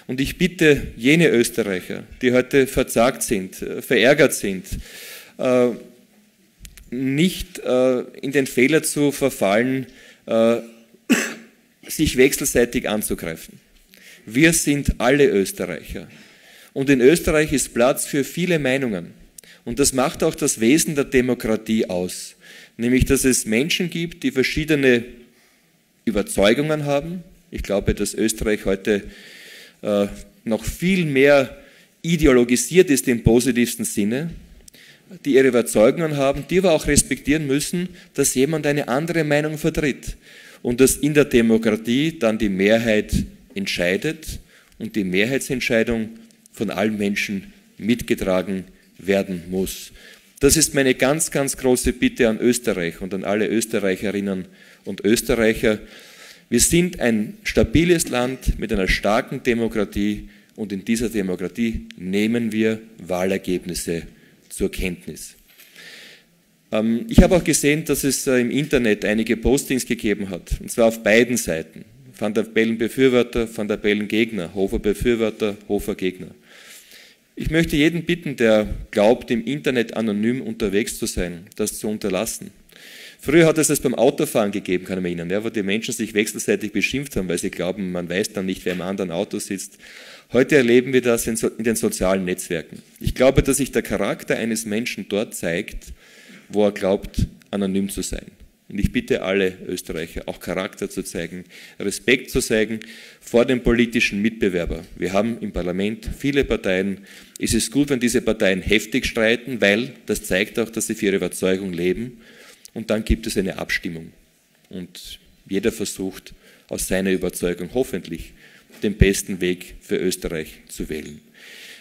Und ich bitte jene Österreicher, die heute verzagt sind, verärgert sind, nicht in den Fehler zu verfallen, sich wechselseitig anzugreifen. Wir sind alle Österreicher. Und in Österreich ist Platz für viele Meinungen. Und das macht auch das Wesen der Demokratie aus. Nämlich, dass es Menschen gibt, die verschiedene Überzeugungen haben. Ich glaube, dass Österreich heute noch viel mehr ideologisiert ist im positivsten Sinne, die ihre Überzeugungen haben, die aber auch respektieren müssen, dass jemand eine andere Meinung vertritt und dass in der Demokratie dann die Mehrheit entscheidet und die Mehrheitsentscheidung von allen Menschen mitgetragen werden muss. Das ist meine ganz, ganz große Bitte an Österreich und an alle Österreicherinnen und Österreicher. Wir sind ein stabiles Land mit einer starken Demokratie und in dieser Demokratie nehmen wir Wahlergebnisse zur Kenntnis. Ich habe auch gesehen, dass es im Internet einige Postings gegeben hat, und zwar auf beiden Seiten. Van der Bellen Befürworter, Van der Bellen Gegner, Hofer Befürworter, Hofer Gegner. Ich möchte jeden bitten, der glaubt, im Internet anonym unterwegs zu sein, das zu unterlassen. Früher hat es das beim Autofahren gegeben, kann ich mich erinnern, wo die Menschen sich wechselseitig beschimpft haben, weil sie glauben, man weiß dann nicht, wer im anderen Auto sitzt. Heute erleben wir das in den sozialen Netzwerken. Ich glaube, dass sich der Charakter eines Menschen dort zeigt, wo er glaubt, anonym zu sein. Und ich bitte alle Österreicher, auch Charakter zu zeigen, Respekt zu zeigen vor dem politischen Mitbewerber. Wir haben im Parlament viele Parteien. Es ist gut, wenn diese Parteien heftig streiten, weil das zeigt auch, dass sie für ihre Überzeugung leben. Und dann gibt es eine Abstimmung. Und jeder versucht, aus seiner Überzeugung hoffentlich den besten Weg für Österreich zu wählen.